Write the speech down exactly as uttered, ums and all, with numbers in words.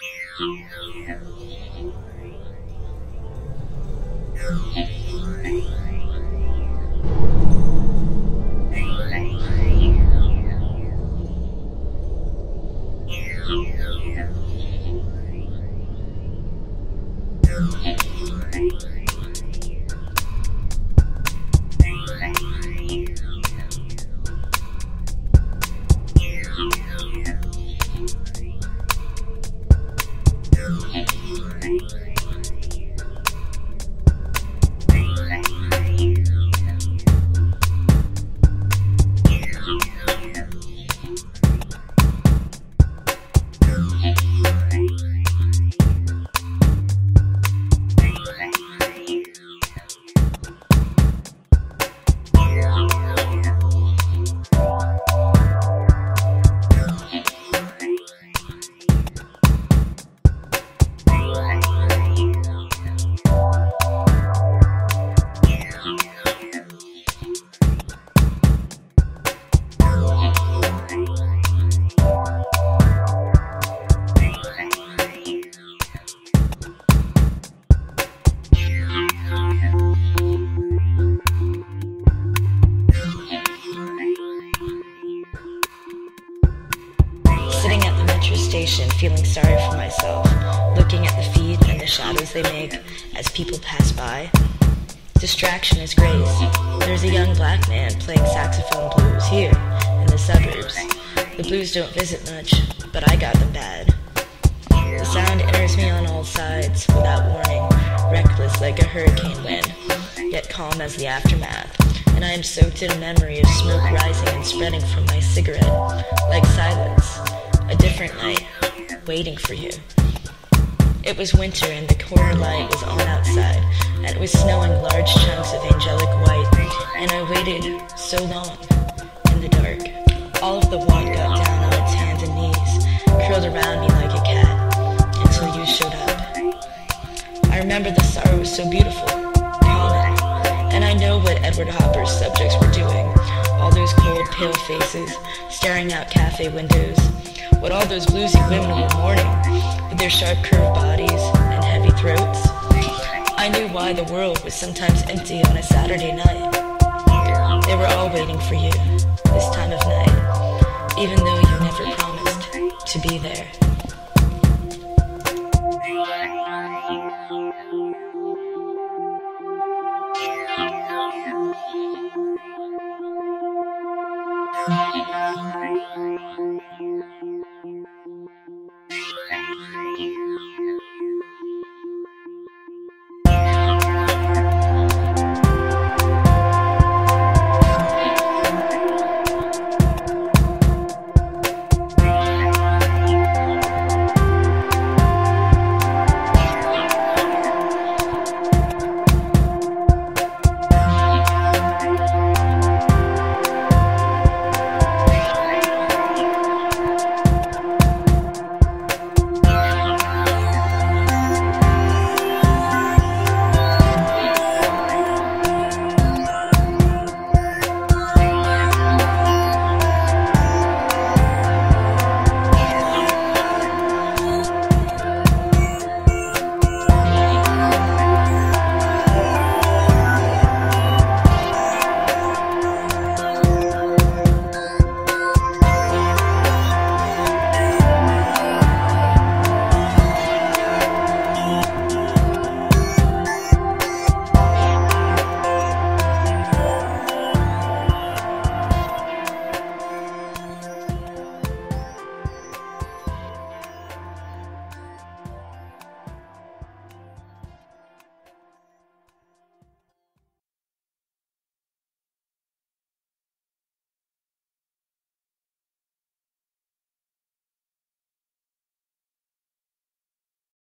Sitting at the metro station, feeling sorry for myself, looking at the feet and the shadows they make as people pass by. Distraction is grace. There's a young black man playing saxophone blues here in the suburbs. The blues don't visit much, but I got them bad. The sound enters me on all sides without warning, reckless like a hurricane wind, yet calm as the aftermath. And I am soaked in a memory of smoke rising and spreading from my cigarette, like silence, a different night, waiting for you. It was winter and the corner light was on outside, and it was snowing large chunks of angelic white, and I waited so long in the dark. All of the white got down on its hands and knees, curled around me like a cat, until you showed up. I remember the sorrow was so beautiful, common, and I know what Edward Hopper's subjects were doing. All those cold, pale faces, staring out cafe windows. What all those bluesy women were mourning, with their sharp curved bodies and heavy throats. I knew why the world was sometimes empty on a Saturday night. They were all waiting for you, this time of night, even though you never promised to be there.